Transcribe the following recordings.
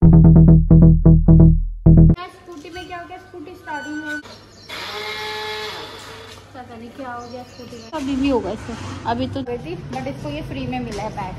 Scooty में क्या हो गया, स्कूटी स्टार्टिंग है, पता नहीं क्या हो गया स्कूटी में। अभी भी होगा इसको, अभी तो गई थी बट इसको ये फ्री में मिला है बैग।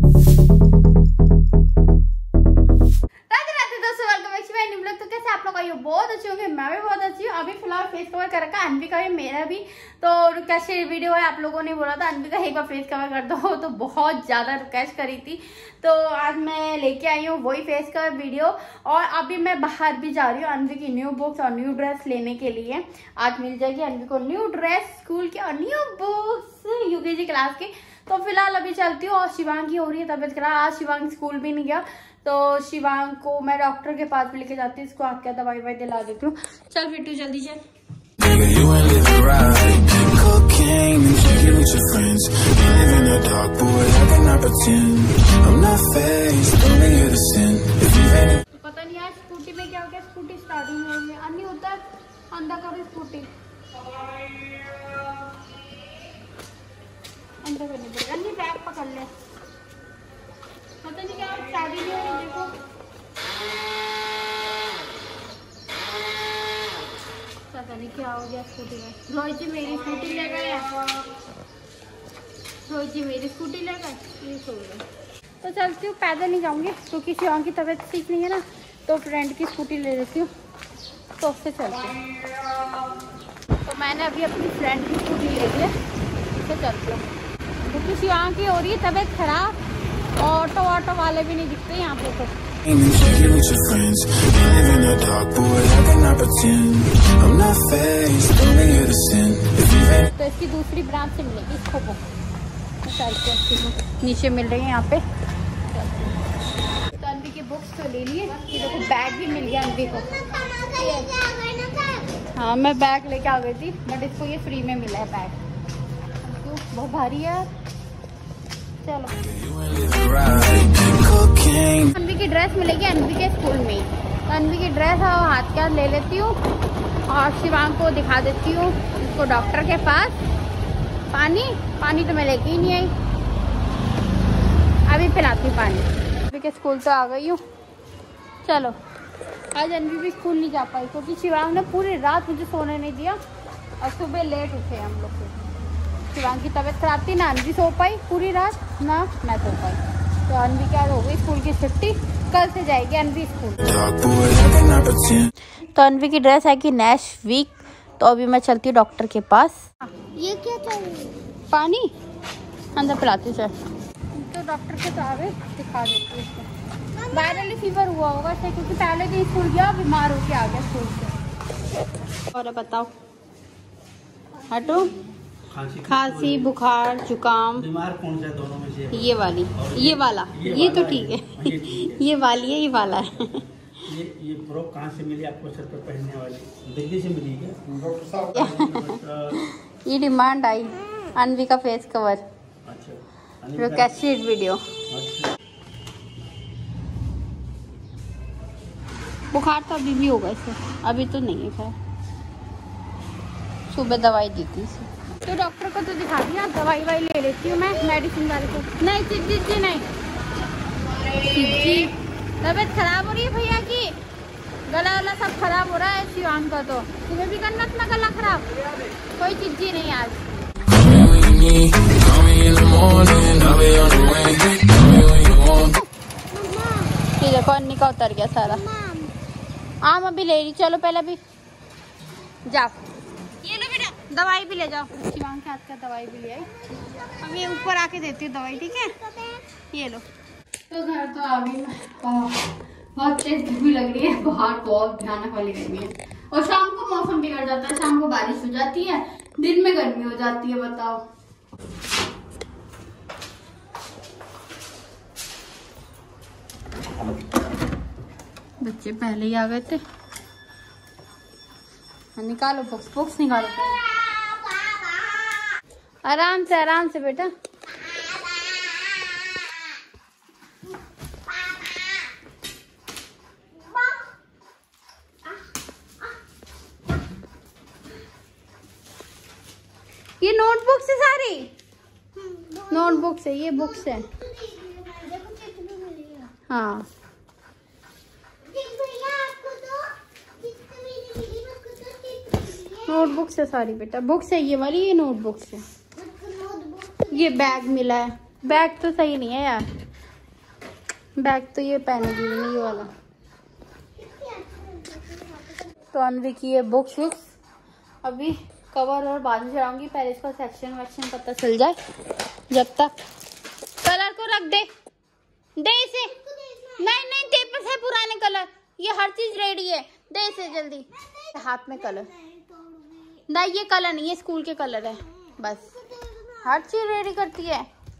तो कैसे आप लोग, आइए बहुत अच्छे होंगे, मैं भी बहुत अच्छी हूँ। अभी फिलहाल फेस कवर कर रखा, अनवी का भी मेरा भी। तो रिक्वेस्ट वीडियो है, आप लोगों ने बोला था अनवी का एक बार फेस कवर कर दो, तो बहुत ज्यादा रिक्वेस्ट करी थी। तो आज मैं लेके आई हूँ वही फेस कवर वीडियो। और अभी मैं बाहर भी जा रही हूँ अनवी की न्यू बुक्स और न्यू ड्रेस लेने के लिए। आज मिल जाएगी अनवी को न्यू ड्रेस स्कूल की और न्यू बुक्स यूकेजी क्लास की। तो फिलहाल अभी चलती हूँ। और शिवांग की हो रही है तबियत खराब, आज शिवांग स्कूल भी नहीं गया, तो शिवांग को मैं डॉक्टर के पास भी लेके जाती हूँ, इसको आके दवाई वाई दिला देती हूँ। चल बिट्टू जल्दी चल। पता नहीं यार स्कूटी में क्या हो गया, स्कूटी स्टार्टिंग हो गई। अन्नी उतर, अंदर करो स्कूटी, अंदर करनी पड़ेगी। अन्नी बैग पकड़ ले, पता नहीं क्या शादी नहीं हो रही। देखो पता नहीं क्या हो गया स्कूटी में। रोहित जी मेरी स्कूटी ले गए, रोहित जी मेरी स्कूटी ले गए, ये सो गए। तो चलती हूँ, पैदल नहीं जाऊंगी क्योंकि शिवांग की तबीयत ठीक नहीं है ना, तो फ्रेंड की स्कूटी ले लेती हूँ, तो उससे चलती हूँ। तो मैंने अभी अपनी फ्रेंड की स्कूटी ले ली है, उससे चलती हूँ क्योंकि शिवांग की हो रही है तबीयत खराब। ऑटो वाले भी नहीं दिखते यहाँ पे। तो इसकी दूसरी ब्रांच से मिलेगी इसको, नीचे मिल रही है यहाँ पे। तो अनवी की बुक्स तो ले लिए, ये देखो बैग भी मिल गया अनवी को। हाँ मैं बैग लेके आ गई थी बट इसको ये फ्री में मिला है बैग, बहुत भारी है। चलो अनवी की ड्रेस मिलेगी अनवी के स्कूल में। तो अनवी की ड्रेस हाथ के हाथ ले लेती हूँ और शिवांग को दिखा देती हूँ इसको डॉक्टर के पास। पानी तो मैं लेके ही नहीं आई, अभी पिलाती हूँ पानी। अनवी के स्कूल तो आ गई हूँ। चलो आज अनवी भी स्कूल नहीं जा पाई क्योंकि शिवांग ने पूरी रात मुझे सोने नहीं दिया और सुबह लेट उठे हम लोग से। शिवांग की तबीयत खराब थी, ना अनवी सो पाई पूरी रात, ना मैं सो पाई। तो अनवी क्या हो गई स्कूल की छुट्टी, कल से जाएगी अनवी स्कूल। तो अनवी की ड्रेस है कि नेक्स्ट वीक। तो अभी मैं चलती हूँ डॉक्टर के पास। ये क्या चाहिए? पानी अंदर पिलाती हूँ। तो डॉक्टर के पास दिखा देती हूँ। वायरल फीवर हुआ होगा इसे, क्योंकि पहले दिन स्कूल गया बीमार होके आ गया स्कूल से। और बताओ हटो, खांसी बुखार जुकाम। बीमार कौन सा दोनों में से? ये वाला ये तो ठीक है। ये वाली है, ये वाला है। ये फ्रॉक कहाँ से मिली आपको सर पे पहनने वाली? दिल्ली से मिली क्या? ये डिमांड आई अनवी का फेस कवर। अच्छा रिक्वेस्टेड वीडियो। बुखार तो अभी भी होगा इसे, अभी तो नहीं है खैर, सुबह दवाई दी थी इसे। तो डॉक्टर को तो दिखा दिया, दवाई वाई ले लेती हूँ मैं मेडिसिन वाले को। नहीं चिज्जी नहीं, चिज्जी तबीयत खराब हो रही है भैया की, गला वाला सब खराब हो रहा है शिवांग का। तो तुम्हें भी करना अपना गला खराब, कोई चिज्जी नहीं आज। ये देखो अन्नी का उतर गया सारा आम, अभी ले ली। चलो पहले अभी जाओ, ये लो बेटा दवाई भी ले जाओ। शिवांग के हाथ का दवाई भी ले आई, अब ये ऊपर आके देती हूँ दवाई, ठीक है? ये लो। तो घर तो आ गई मैं, बहुत तेज गर्मी लग रही है बाहर, बहुत भयानक वाली गर्मी है। और शाम को मौसम बिगड़ जाता है, शाम को बारिश हो जाती है, दिन में गर्मी हो जाती है, बताओ। बच्चे पहले ही आ गए थे। निकालो बुक्स निकालो, आराम से बेटा। ये नोटबुक्स है सारी, नोटबुक्स है, ये बुक्स है। हाँ नोटबुक्स है सारी बेटा, बुक्स है ये वाली, ये नोटबुक्स है। ये बैग मिला है, बैग तो सही नहीं है यार, बैग तो ये पहनेगी नहीं ये वाला। तो अनवी की ये बुक्स वुक्स अभी कवर और बाद में चढ़ाऊंगी, पहले इसका सेक्शन वेक्शन पता चल जाए। जब तक कलर को रख दे इसे, नहीं तेरे पास है पुराने कलर, ये हर चीज रेडी है, दे इसे जल्दी। हाथ में कलर नहीं, ये कलर नहीं, ये स्कूल के कलर है, बस हर चीज रेडी करती है।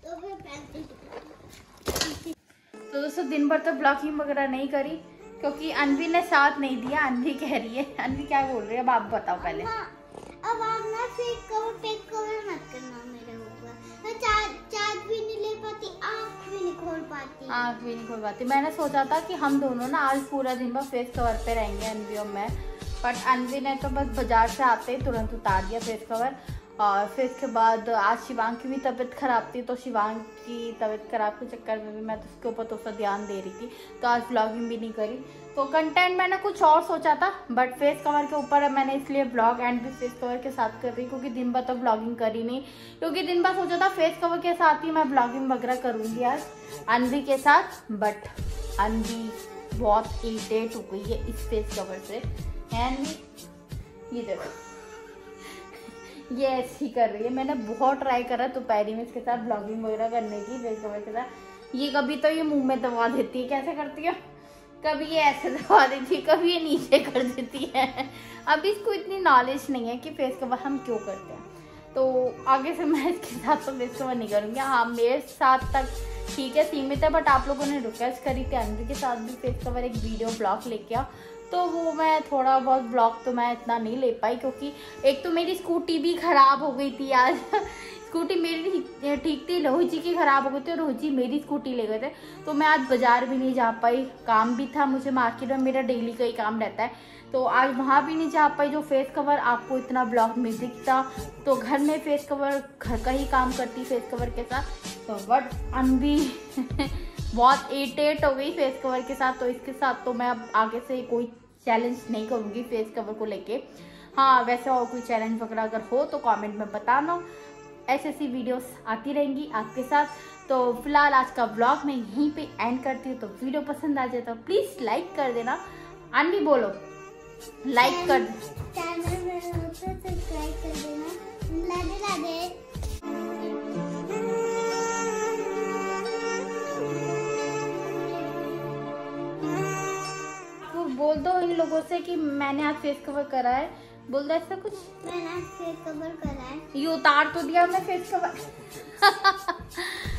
तो दोस्तों दिन भर तो ब्लॉगिंग वगैरह नहीं करी क्योंकि अनवी ने साथ नहीं दिया। अनवी कह रही है, अनवी क्या बोल रही है अब आप बताओ पहले। अब आप ना फेक कवर मत करना मेरे ऊपर, मैं चार्ज भी नहीं ले पाती, आँख भी नहीं खोल पाती। मैंने सोचा था कि हम दोनों ना आज पूरा दिन भर फेस कवर पे रहेंगे, अनवी और मैं, बट अनवी ने तो बस बाजार से आते ही तुरंत उतार दिया फेस कवर। और फिर इसके बाद आज शिवांग की भी तबीयत ख़राब थी, तो शिवांग की तबीयत ख़राब के चक्कर में भी मैं तो उसके ऊपर तो उसका ध्यान दे रही थी, तो आज व्लॉगिंग भी नहीं करी। तो कंटेंट मैंने कुछ और सोचा था, बट फेस कवर के ऊपर मैंने इसलिए ब्लॉग एंड भी फेस कवर के साथ कर रही, क्योंकि दिन भर तो ब्लॉगिंग करी नहीं, क्योंकि दिन भर सोचा था फेस कवर के साथ ही मैं ब्लॉगिंग वगैरह करूँगी आज अनवी के साथ। बट अनवी बहुत इरिटेट हो गई है इस फेस कवर से। एंड ये देखो ये ऐसी कर रही है, मैंने बहुत ट्राई करा दोपहरी में इसके साथ ब्लॉगिंग वगैरह करने की फेस कवर के साथ। ये कभी तो ये मुंह में दबा देती है, कैसे करती है, कभी ये ऐसे दबा देती है, कभी ये नीचे कर देती है। अभी इसको इतनी नॉलेज नहीं है कि फेस कवर हम क्यों करते हैं, तो आगे से मैं इसके साथ तो फेस कवर नहीं करूँगी। हाँ मेरे साथ तक ठीक है, सीमित है, बट आप लोगों ने रिक्वेस्ट करी थी अनवी के साथ भी फेस कवर एक वीडियो ब्लॉग लेके आओ, तो वो मैं थोड़ा बहुत ब्लॉग तो मैं इतना नहीं ले पाई, क्योंकि एक तो मेरी स्कूटी भी ख़राब हो गई थी आज। स्कूटी मेरी ठीक थी, रोहित जी की ख़राब हो गई थी, रोहित जी मेरी स्कूटी ले गए थे, तो मैं आज बाज़ार भी नहीं जा पाई, काम भी था मुझे मार्केट में, मेरा डेली का ही काम रहता है, तो आज वहाँ भी नहीं जा पाई। जो फेस कवर आपको इतना ब्लॉग में दिखता, तो घर में फेस कवर घर का ही काम करती फेस कवर के साथ। तो बट अनवी बहुत इरिटेट हो गई फेस कवर के साथ, तो इसके साथ तो मैं अब आगे से कोई चैलेंज नहीं करूँगी फेस कवर को लेके। हाँ वैसे और कोई चैलेंज वगैरह अगर हो तो कमेंट में बताना, ऐसी वीडियोस आती रहेंगी आपके साथ। तो फिलहाल आज का ब्लॉग मैं यहीं पे एंड करती हूँ, तो वीडियो पसंद आ जाए तो प्लीज़ लाइक कर देना। अनवी बोलो लाइक कर चैनल में सब्सक्राइब कर देना। राधे राधे। बोल दो इन लोगों से कि मैंने आज फेस कवर करा है, बोल दो ऐसा कुछ। मैंने आज फेस कवर करा है, ये उतार तो दिया मैं फेस कवर।